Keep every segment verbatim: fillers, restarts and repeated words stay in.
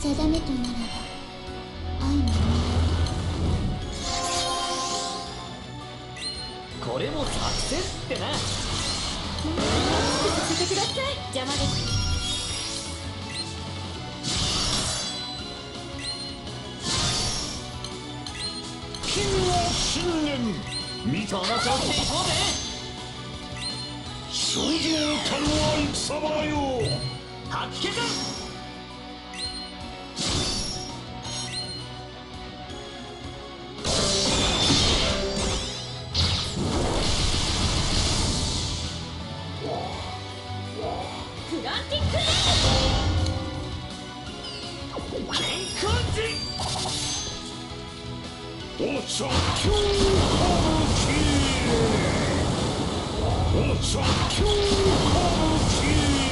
定めとならば愛のこれも作戦ってな。 させてください。邪魔です。 君は信念見この調子で行こうぜ。 少女たるは戦場よ。 吐き気だ。 フランティックレ健康人。 お茶強歌舞伎お茶強歌舞伎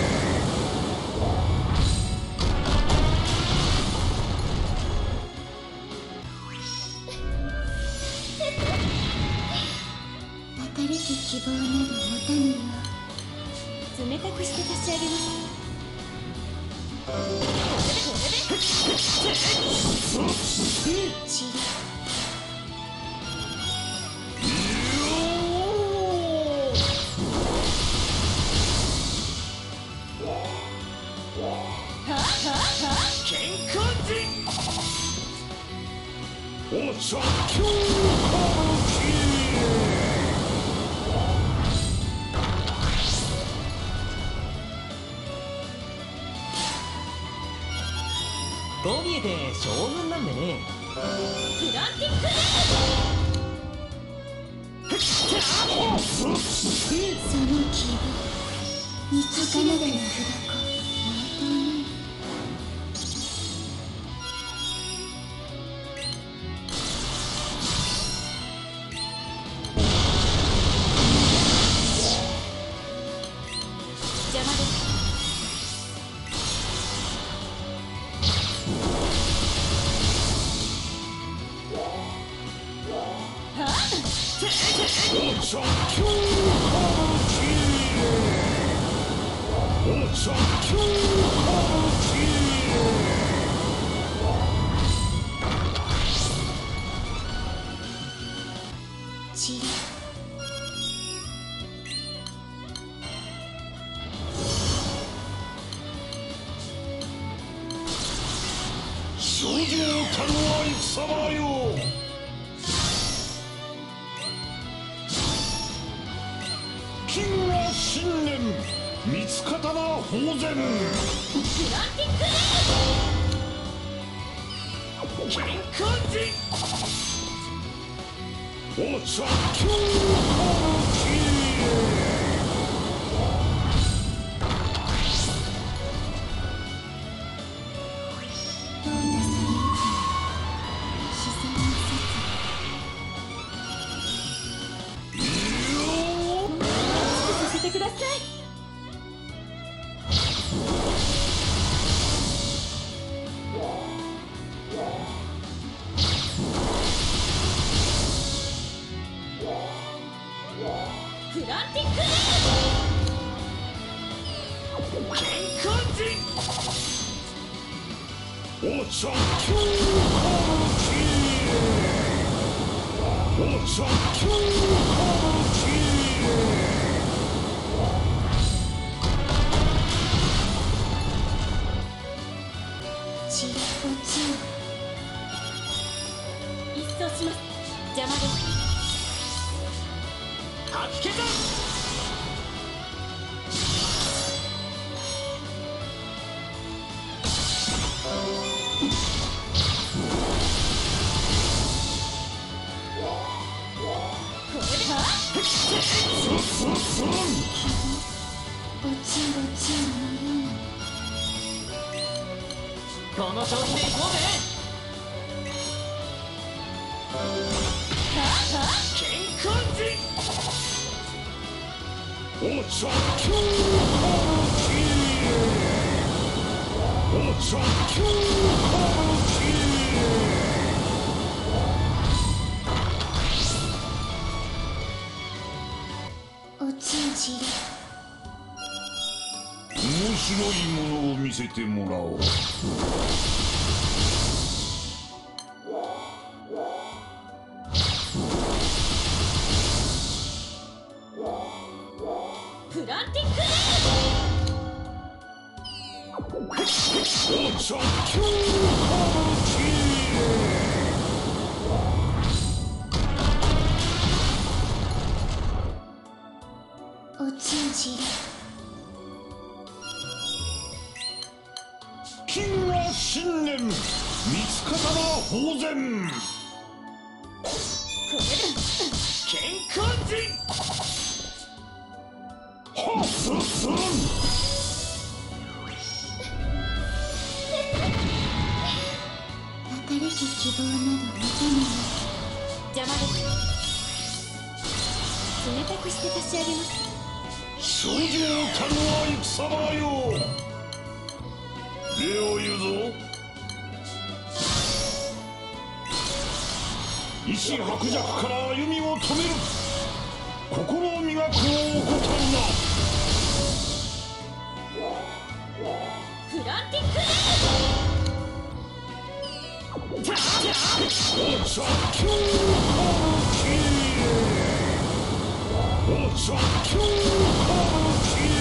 明るき希望など持たぬよう冷たくして差し上げます。チリ健康人。 お茶強歌舞伎こう見えて将軍なんでね。 フランティックレその希望見つかなどの砕こう応答ない。邪魔です。 お茶強歌舞伎お茶強歌舞伎チリ少女たるは戦場よ。金は信念三つ刀宝前フランティックレ健康人。 お茶強歌舞伎どうなされるか自然の説させてください。フランティックレ健康人。 お茶強歌舞伎お茶強歌舞伎チリおちよ一掃します。邪魔です。 吐き気だ。 これではおちよおちよのようなこの調子で行こうぜ。健康人。 お茶強歌舞伎お茶強歌舞伎おちよチリ面白いものを見せてもらおう。 フランティックレおちゃきゅう歌舞伎。 おちんじれ金河新年三つ刀宝前。健康人はっすんすん。 新しい希望など見たのに邪魔です。冷たくして差し上げます。 少女たるは戦場よ。礼を言うぞ。意志薄弱から歩みを止める。心磨くを怠るな。 フランティックレおちゃきゅう歌舞伎。おちゃきゅう歌舞伎。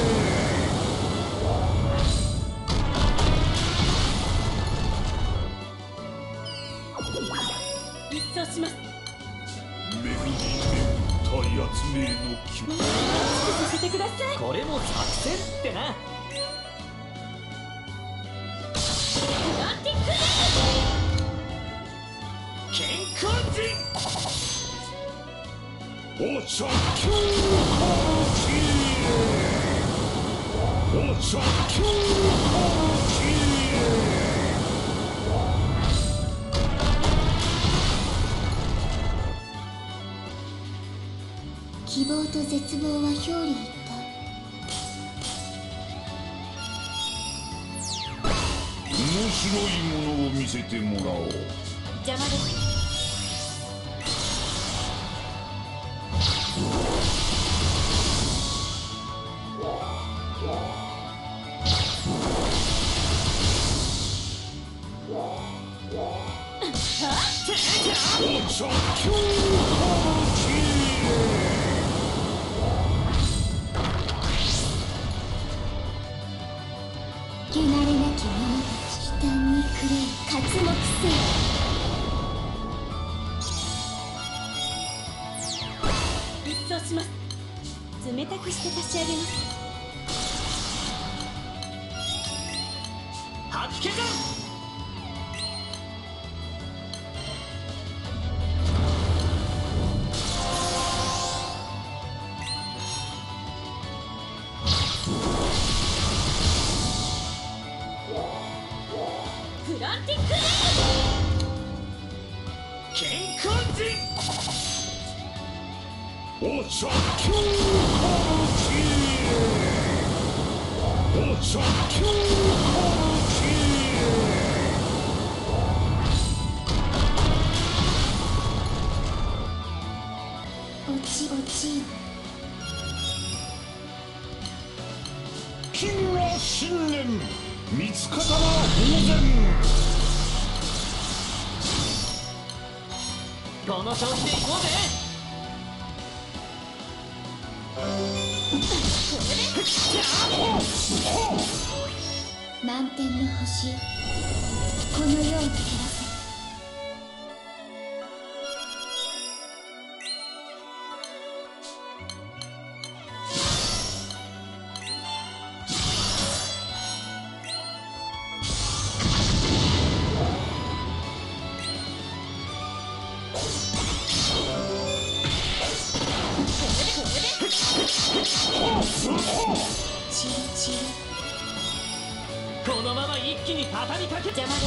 一掃します。 巡り巡ったやつめの気持ち。 させてください。 これも作戦ってな。 フランティックレ健康人おちゃきゅう歌舞伎。おちゃきゅう歌舞伎。 希望と絶望は表裏一体。 面白いものを見せてもらおう。 邪魔です。 おちゃきゅう歌舞伎。 汚れなき者たち忌憚に狂い刮目せよ。一掃します。冷たくして差し上げます。 吐き気じゃん。 フランティックレ健康人おちゃきゅう歌舞伎。おちゃきゅう歌舞伎。 おちおちよ。 金河新年三つ刀宝前。 この調子でいこうぜ。 満天の星よ、この世を照らせ。チリチリこのまま一気に畳みかけ。 邪魔です。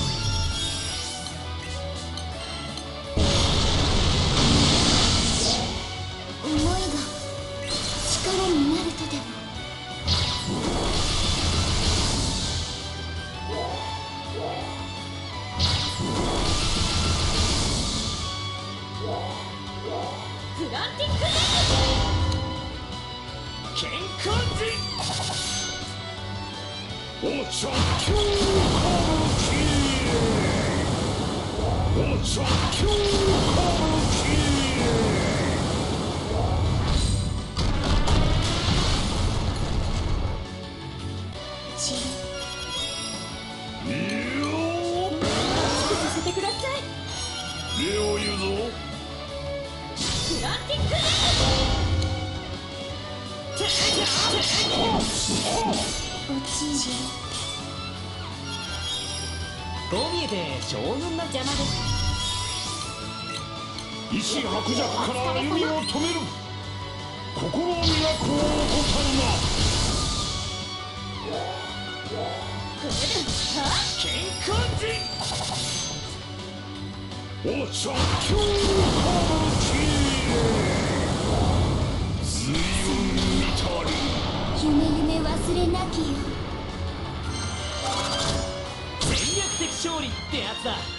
思いが力になるとでも。フランティックレ健康人お茶級歌舞伎お茶級歌舞伎散る。 いいよ熱くさせてください。 礼を言うぞ。 フランティックレ落ちる。 こう見えて将軍なん邪魔です。 意志薄弱から歩みを止める。心を磨こう怠るな。健康人お茶級歌舞伎随分見たり。 夢夢忘れなきよ。 戦略的勝利ってやつだ。